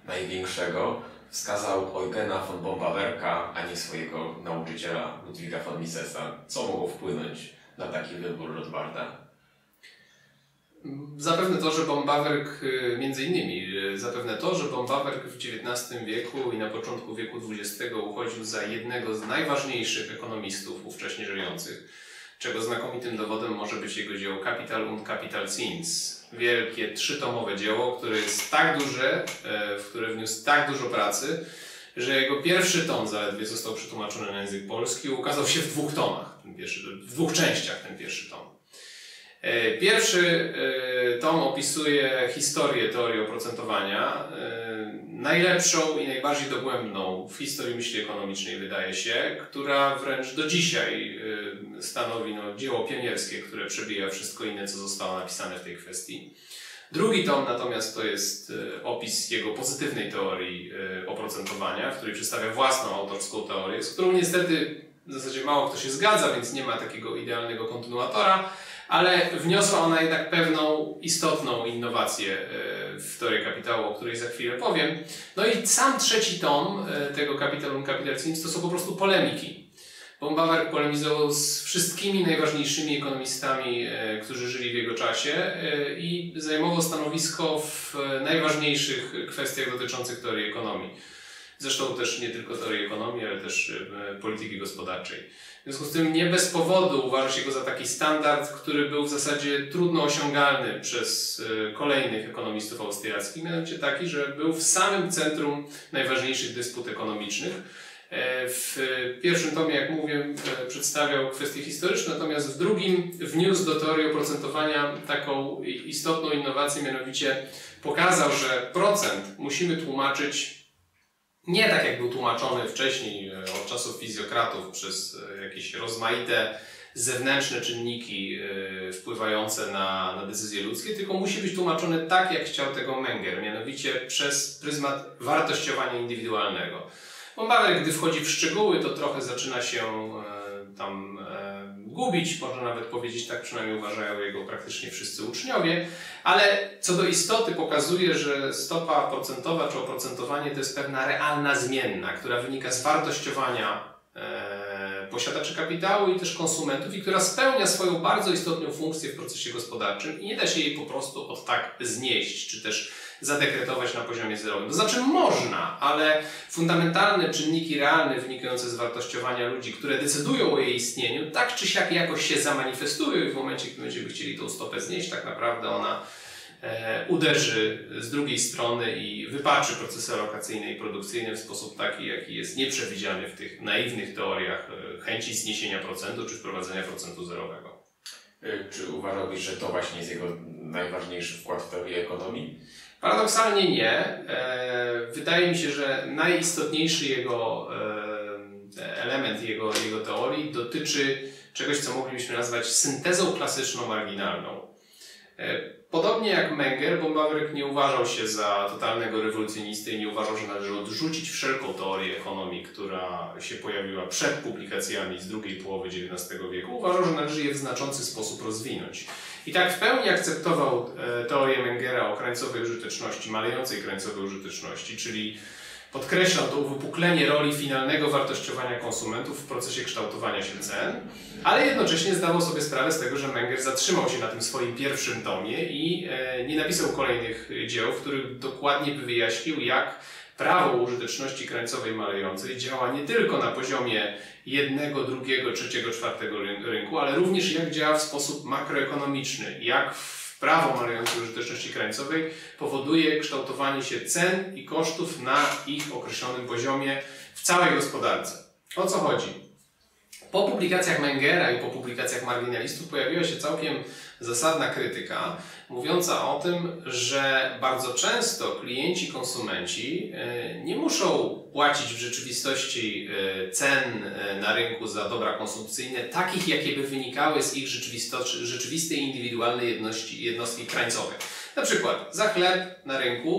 największego wskazał Eugena von Bombawerka, a nie swojego nauczyciela Ludwiga von Misesa. Co mogło wpłynąć na taki wybór Rothbarda? Zapewne to, że Bombawerk, między innymi, zapewne to, że Bombawerk w XIX wieku i na początku wieku XX uchodził za jednego z najważniejszych ekonomistów ówcześnie żyjących, czego znakomitym dowodem może być jego dzieło Kapital und Kapitalzins. Wielkie, trzytomowe dzieło, które jest tak duże, w które wniósł tak dużo pracy, że jego pierwszy tom zaledwie został przetłumaczony na język polski i ukazał się w 2 tomach, w 2 częściach ten pierwszy tom. Pierwszy tom opisuje historię teorii oprocentowania, najlepszą i najbardziej dogłębną w historii myśli ekonomicznej, wydaje się, która wręcz do dzisiaj stanowi dzieło pionierskie, które przebija wszystko inne, co zostało napisane w tej kwestii. Drugi tom natomiast to jest opis jego pozytywnej teorii oprocentowania, w której przedstawia własną autorską teorię, z którą niestety w zasadzie mało kto się zgadza, więc nie ma takiego idealnego kontynuatora, ale wniosła ona jednak pewną istotną innowację w teorii kapitału, o której za chwilę powiem. No i sam trzeci tom tego Kapitalum Kapitalzins to są po prostu polemiki. Bombawerk polemizował z wszystkimi najważniejszymi ekonomistami, którzy żyli w jego czasie i zajmował stanowisko w najważniejszych kwestiach dotyczących teorii ekonomii. Zresztą też nie tylko teorii ekonomii, ale też polityki gospodarczej. W związku z tym nie bez powodu uważa się go za taki standard, który był w zasadzie trudno osiągalny przez kolejnych ekonomistów austriackich, mianowicie taki, że był w samym centrum najważniejszych dysput ekonomicznych. W pierwszym tomie, jak mówię, przedstawiał kwestie historyczne, natomiast w drugim wniósł do teorii oprocentowania taką istotną innowację, mianowicie pokazał, że procent musimy tłumaczyć nie tak, jak był tłumaczony wcześniej od czasów fizjokratów przez jakieś rozmaite zewnętrzne czynniki wpływające na decyzje ludzkie, tylko musi być tłumaczony tak, jak chciał tego Menger, mianowicie przez pryzmat wartościowania indywidualnego. Bombawerk, gdy wchodzi w szczegóły, to trochę zaczyna się tam gubić, można nawet powiedzieć, tak przynajmniej uważają jego praktycznie wszyscy uczniowie, ale co do istoty pokazuje, że stopa procentowa czy oprocentowanie to jest pewna realna zmienna, która wynika z wartościowania posiadaczy kapitału i też konsumentów i która spełnia swoją bardzo istotną funkcję w procesie gospodarczym i nie da się jej po prostu od tak znieść, czy też zadekretować na poziomie zerowym. To znaczy można, ale fundamentalne czynniki realne wynikające z wartościowania ludzi, które decydują o jej istnieniu, tak czy siak jakoś się zamanifestują i w momencie, gdy będziemy chcieli tą stopę znieść, tak naprawdę ona uderzy z drugiej strony i wypaczy procesy alokacyjne i produkcyjne w sposób taki, jaki jest nieprzewidziany w tych naiwnych teoriach chęci zniesienia procentu czy wprowadzenia procentu zerowego. Czy uważałbyś, że to właśnie jest jego najważniejszy wkład w teorię ekonomii? Paradoksalnie nie. Wydaje mi się, że najistotniejszy jego element jego teorii dotyczy czegoś, co moglibyśmy nazwać syntezą klasyczną marginalną. Podobnie jak Menger, Bombawerk nie uważał się za totalnego rewolucjonistę i nie uważał, że należy odrzucić wszelką teorię ekonomii, która się pojawiła przed publikacjami z drugiej połowy XIX wieku. Uważał, że należy je w znaczący sposób rozwinąć. I tak w pełni akceptował teorię Mengera o krańcowej użyteczności, malejącej krańcowej użyteczności, czyli podkreślał to uwypuklenie roli finalnego wartościowania konsumentów w procesie kształtowania się cen, ale jednocześnie zdawał sobie sprawę z tego, że Menger zatrzymał się na tym swoim pierwszym tomie i nie napisał kolejnych dzieł, w których dokładnie by wyjaśnił, jak prawo użyteczności krańcowej malejącej działa nie tylko na poziomie jednego, drugiego, trzeciego, czwartego rynku, ale również jak działa w sposób makroekonomiczny, jak prawo malejącej użyteczności krańcowej powoduje kształtowanie się cen i kosztów na ich określonym poziomie w całej gospodarce. O co chodzi? Po publikacjach Mengera i po publikacjach marginalistów pojawiła się całkiem zasadna krytyka mówiąca o tym, że bardzo często klienci, konsumenci nie muszą płacić w rzeczywistości cen na rynku za dobra konsumpcyjne takich, jakie by wynikały z ich rzeczywistej indywidualnej jednostki krańcowej. Na przykład za chleb na rynku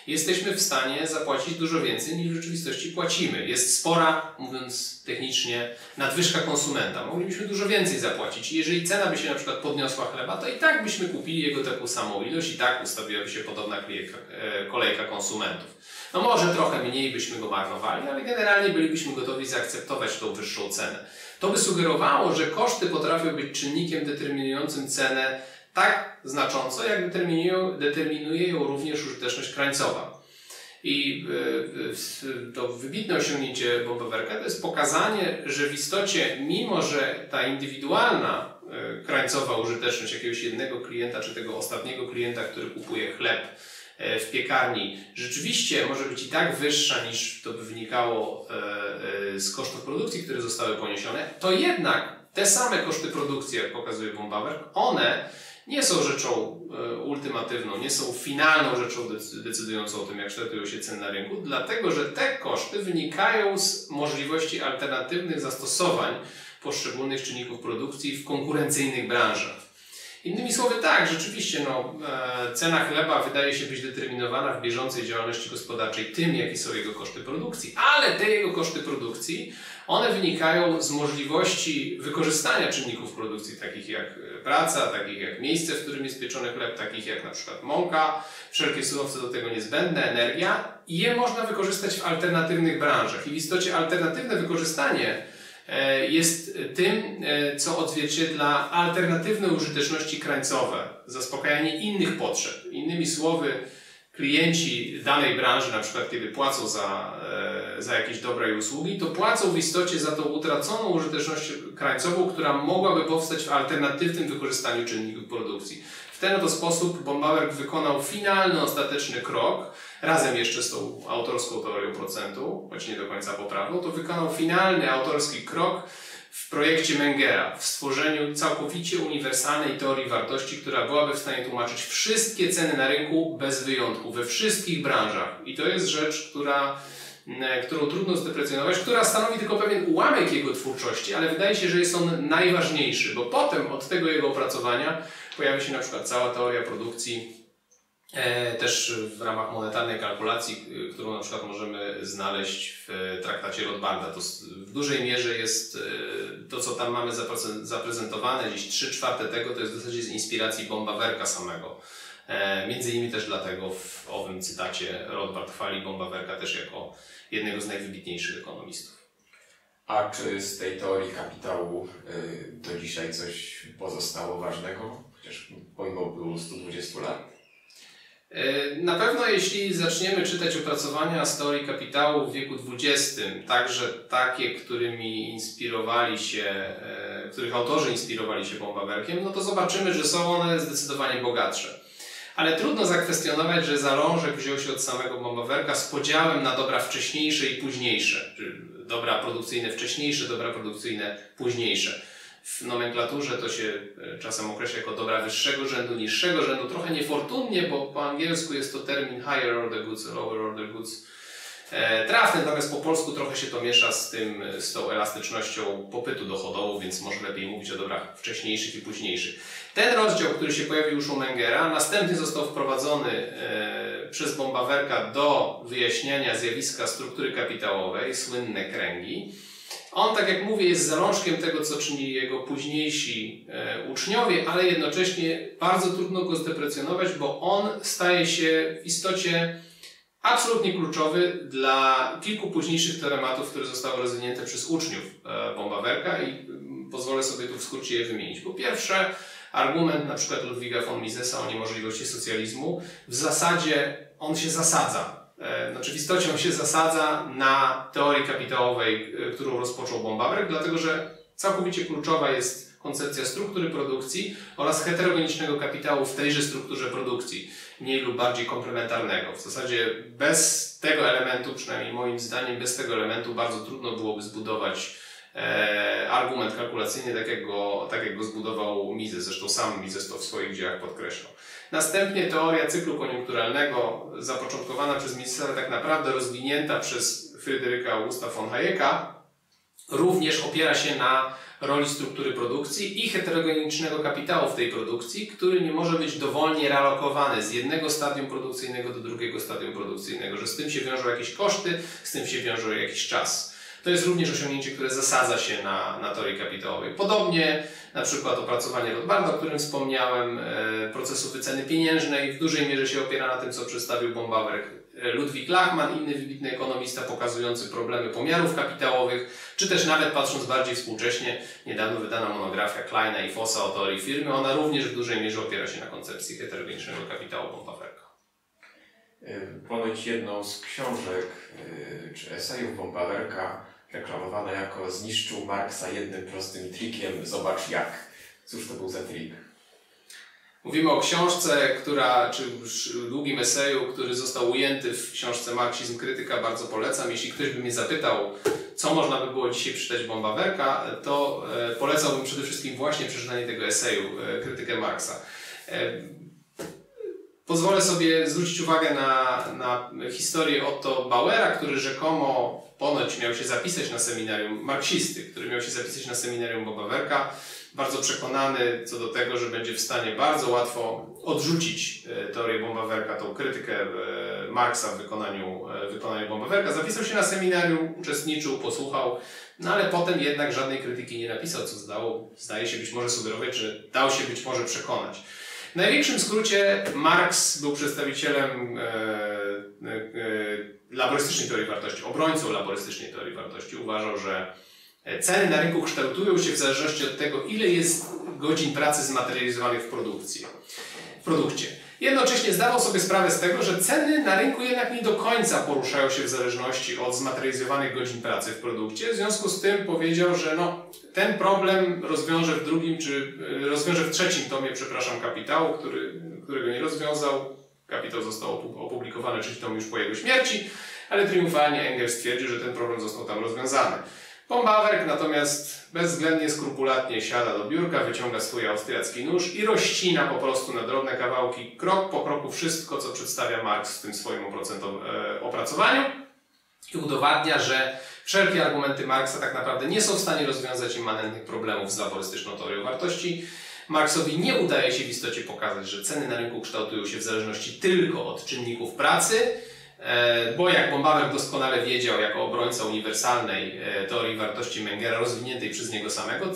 jesteśmy w stanie zapłacić dużo więcej niż w rzeczywistości płacimy. Jest spora, mówiąc technicznie, nadwyżka konsumenta. Moglibyśmy dużo więcej zapłacić. I jeżeli cena by się na przykład podniosła chleba, to i tak byśmy kupili jego taką samą ilość i tak ustawiłaby się podobna kolejka konsumentów. No może trochę mniej byśmy go marnowali, ale generalnie bylibyśmy gotowi zaakceptować tą wyższą cenę. To by sugerowało, że koszty potrafią być czynnikiem determinującym cenę tak znacząco, jak determinuje ją również użyteczność krańcowa. I to wybitne osiągnięcie Bombaverka to jest pokazanie, że w istocie, mimo że ta indywidualna krańcowa użyteczność jakiegoś jednego klienta, czy tego ostatniego klienta, który kupuje chleb w piekarni, rzeczywiście może być i tak wyższa niż to by wynikało z kosztów produkcji, które zostały poniesione, to jednak te same koszty produkcji, jak pokazuje Bombaverk, one nie są rzeczą ultimatywną, nie są finalną rzeczą decydującą o tym, jak kształtują się ceny na rynku, dlatego że te koszty wynikają z możliwości alternatywnych zastosowań poszczególnych czynników produkcji w konkurencyjnych branżach. Innymi słowy, tak, rzeczywiście cena chleba wydaje się być determinowana w bieżącej działalności gospodarczej tym, jakie są jego koszty produkcji, ale te jego koszty produkcji, one wynikają z możliwości wykorzystania czynników produkcji, takich jak praca, takich jak miejsce, w którym jest pieczony chleb, takich jak na przykład mąka, wszelkie surowce do tego niezbędne, energia, i je można wykorzystać w alternatywnych branżach. I w istocie alternatywne wykorzystanie jest tym, co odzwierciedla alternatywne użyteczności krańcowe, zaspokajanie innych potrzeb. Innymi słowy, klienci danej branży, na przykład kiedy płacą za jakieś dobra i usługi, to płacą w istocie za tą utraconą użyteczność krańcową, która mogłaby powstać w alternatywnym wykorzystaniu czynników produkcji. W ten oto sposób Bombaverk wykonał finalny, ostateczny krok, razem jeszcze z tą autorską teorią procentu, choć nie do końca poprawną, to wykonał finalny autorski krok w projekcie Mengera, w stworzeniu całkowicie uniwersalnej teorii wartości, która byłaby w stanie tłumaczyć wszystkie ceny na rynku bez wyjątku, we wszystkich branżach. I to jest rzecz, którą trudno zdeprecjonować, która stanowi tylko pewien ułamek jego twórczości, ale wydaje się, że jest on najważniejszy, bo potem od tego jego opracowania pojawi się na przykład cała teoria produkcji, też w ramach monetarnej kalkulacji, którą na przykład możemy znaleźć w traktacie Rothbarda. To w dużej mierze jest to, co tam mamy zaprezentowane, gdzieś 3/4 tego to jest w zasadzie z inspiracji Bombaverka samego. Między innymi też dlatego w owym cytacie Rothbard chwali Bombaverka też jako jednego z najwybitniejszych ekonomistów. A czy z tej teorii kapitału do dzisiaj coś pozostało ważnego? Chociaż pomimo upływu 120 lat? Na pewno jeśli zaczniemy czytać opracowania z teorii kapitału w wieku XX, także takie, których autorzy inspirowali się Bombaverkiem, no to zobaczymy, że są one zdecydowanie bogatsze. Ale trudno zakwestionować, że zalążek wziął się od samego Bombaverka z podziałem na dobra wcześniejsze i późniejsze. Dobra produkcyjne wcześniejsze, dobra produkcyjne późniejsze. W nomenklaturze to się czasem określa jako dobra wyższego rzędu, niższego rzędu. Trochę niefortunnie, bo po angielsku jest to termin higher order goods, lower order goods. Trafny, natomiast po polsku trochę się to miesza z tą elastycznością popytu dochodową, więc może lepiej mówić o dobrach wcześniejszych i późniejszych. Ten rozdział, który się pojawił już u Mengera, następnie został wprowadzony przez Bombaverka do wyjaśniania zjawiska struktury kapitałowej, słynne kręgi. On, tak jak mówię, jest zalążkiem tego, co czynili jego późniejsi uczniowie, ale jednocześnie bardzo trudno go zdeprecjonować, bo on staje się w istocie absolutnie kluczowy dla kilku późniejszych teorematów, które zostały rozwinięte przez uczniów Bombaverka i pozwolę sobie tu w skrócie je wymienić. Po pierwsze, argument na przykład Ludwiga von Misesa o niemożliwości socjalizmu, w zasadzie on się zasadza. Znaczy w istocie on się zasadza na teorii kapitałowej, którą rozpoczął Bombaverk, dlatego że całkowicie kluczowa jest koncepcja struktury produkcji oraz heterogenicznego kapitału w tejże strukturze produkcji, mniej lub bardziej komplementarnego. W zasadzie bez tego elementu, przynajmniej moim zdaniem, bez tego elementu bardzo trudno byłoby zbudować argument kalkulacyjny, tak jak go zbudował Mises. Zresztą sam Mises to w swoich dziełach podkreślał. Następnie teoria cyklu koniunkturalnego, zapoczątkowana przez Misesa, ale tak naprawdę rozwinięta przez Fryderyka Augusta von Hayeka, również opiera się na roli struktury produkcji i heterogenicznego kapitału w tej produkcji, który nie może być dowolnie realokowany z jednego stadium produkcyjnego do drugiego stadium produkcyjnego, że z tym się wiążą jakieś koszty, z tym się wiążą jakiś czas. To jest również osiągnięcie, które zasadza się na teorii kapitałowej. Podobnie na przykład opracowanie Rothbarda, o którym wspomniałem, procesu wyceny pieniężnej w dużej mierze się opiera na tym, co przedstawił Bombaverk. Ludwik Lachmann, inny wybitny ekonomista pokazujący problemy pomiarów kapitałowych, czy też nawet patrząc bardziej współcześnie, niedawno wydana monografia Kleina i Fossa o teorii firmy, ona również w dużej mierze opiera się na koncepcji heterogenicznego kapitału Bombaverka. Ponoć jedną z książek czy esejów Bombaverka reklamowana jako zniszczył Marksa jednym prostym trikiem, zobacz jak. Cóż to był za trik? Mówimy o książce, czy długim eseju, który został ujęty w książce Marksizm Krytyka, bardzo polecam. Jeśli ktoś by mnie zapytał, co można by było dzisiaj przeczytać Bombaverka, to polecałbym przede wszystkim właśnie przeczytanie tego eseju, Krytykę Marksa. Pozwolę sobie zwrócić uwagę na historię Otto Bauera, który rzekomo ponoć miał się zapisać na seminarium marksisty, który miał się zapisać na seminarium Bombaverka, bardzo przekonany co do tego, że będzie w stanie bardzo łatwo odrzucić teorię Bombaverka, tą krytykę Marksa w wykonaniu Bombaverka. Zapisał się na seminarium, uczestniczył, posłuchał, no ale potem jednak żadnej krytyki nie napisał, co zdaje się być może sugerować, że dał się być może przekonać. W największym skrócie Marx był przedstawicielem laborystycznej teorii wartości, obrońcą laborystycznej teorii wartości. Uważał, że ceny na rynku kształtują się w zależności od tego, ile jest godzin pracy zmaterializowanych w produkcie. Jednocześnie zdawał sobie sprawę z tego, że ceny na rynku jednak nie do końca poruszają się w zależności od zmaterializowanych godzin pracy w produkcie. W związku z tym powiedział, że ten problem rozwiąże w trzecim tomie, Kapitału, którego nie rozwiązał. Kapitał został opublikowany, trzeci tom już po jego śmierci, ale triumfalnie Engels stwierdził, że ten problem został tam rozwiązany. Bombaverk natomiast bezwzględnie, skrupulatnie siada do biurka, wyciąga swój austriacki nóż i rozcina po prostu na drobne kawałki, krok po kroku wszystko, co przedstawia Marx w tym swoim opracowaniu i udowadnia, że wszelkie argumenty Marksa tak naprawdę nie są w stanie rozwiązać immanentnych problemów z laborystyczną teorią wartości. Marksowi nie udaje się w istocie pokazać, że ceny na rynku kształtują się w zależności tylko od czynników pracy, bo jak Bombaverk doskonale wiedział, jako obrońca uniwersalnej teorii wartości Mengera rozwiniętej przez niego samego,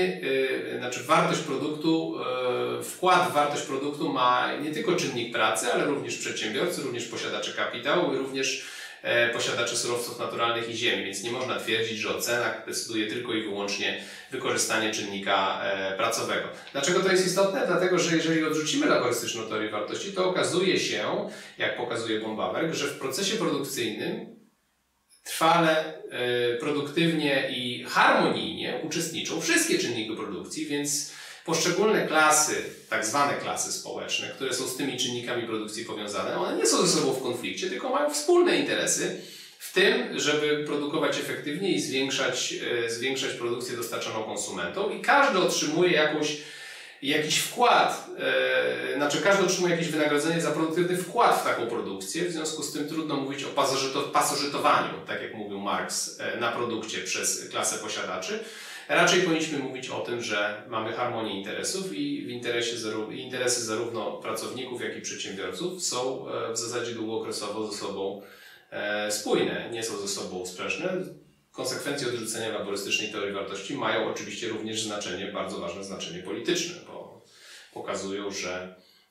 wartość produktu, wkład w wartość produktu ma nie tylko czynnik pracy, ale również przedsiębiorcy, również posiadacze kapitału i również posiadacze surowców naturalnych i ziemi, więc nie można twierdzić, że o cenach decyduje tylko i wyłącznie wykorzystanie czynnika pracowego. Dlaczego to jest istotne? Dlatego, że jeżeli odrzucimy laborystyczną teorię wartości, to okazuje się, jak pokazuje Bombaverk, że w procesie produkcyjnym trwale, produktywnie i harmonijnie uczestniczą wszystkie czynniki produkcji, więc poszczególne klasy, tak zwane klasy społeczne, które są z tymi czynnikami produkcji powiązane, one nie są ze sobą w konflikcie, tylko mają wspólne interesy w tym, żeby produkować efektywnie i zwiększać produkcję dostarczaną konsumentom i każdy otrzymuje jakiś wkład, każdy otrzymuje jakieś wynagrodzenie za produktywny wkład w taką produkcję, w związku z tym trudno mówić o pasożytowaniu, tak jak mówił Marx, na produkcie przez klasę posiadaczy. Raczej powinniśmy mówić o tym, że mamy harmonię interesów i interesy zarówno pracowników, jak i przedsiębiorców są w zasadzie długookresowo ze sobą spójne, nie są ze sobą sprzeczne. Konsekwencje odrzucenia laborystycznej teorii wartości mają oczywiście również bardzo ważne znaczenie polityczne, bo pokazują, że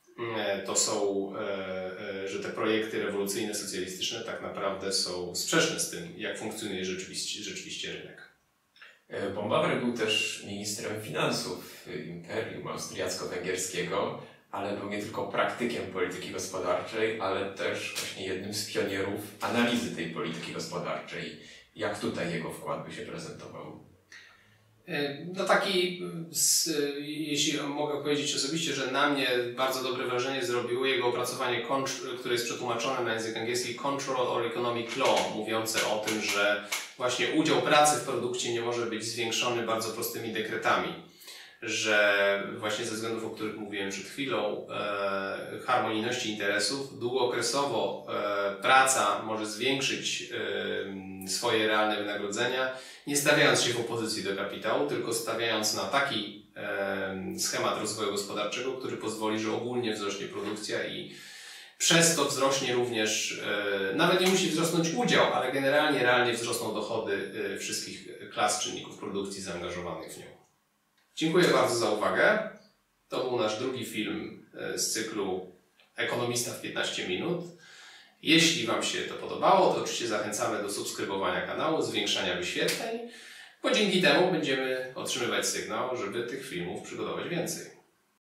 że te projekty rewolucyjne, socjalistyczne tak naprawdę są sprzeczne z tym, jak funkcjonuje rzeczywiście rynek. Bombaverk był też ministrem finansów Imperium Austriacko-Węgierskiego, ale był nie tylko praktykiem polityki gospodarczej, ale też właśnie jednym z pionierów analizy tej polityki gospodarczej. Jak tutaj jego wkład by się prezentował? Jeśli mogę powiedzieć osobiście, że na mnie bardzo dobre wrażenie zrobiło jego opracowanie, które jest przetłumaczone na język angielski Control or Economic Law, mówiące o tym, że właśnie udział pracy w produkcie nie może być zwiększony bardzo prostymi dekretami. że właśnie ze względów, o których mówiłem przed chwilą, harmonijności interesów, długookresowo praca może zwiększyć swoje realne wynagrodzenia, nie stawiając się w opozycji do kapitału, tylko stawiając na taki schemat rozwoju gospodarczego, który pozwoli, że ogólnie wzrośnie produkcja i przez to wzrośnie również, nawet nie musi wzrosnąć udział, ale generalnie realnie wzrosną dochody wszystkich klas czynników produkcji zaangażowanych w nią. Dziękuję bardzo za uwagę. To był nasz drugi film z cyklu Ekonomista w 15 minut. Jeśli Wam się to podobało, to oczywiście zachęcamy do subskrybowania kanału, zwiększania wyświetleń, bo dzięki temu będziemy otrzymywać sygnał, żeby tych filmów przygotować więcej.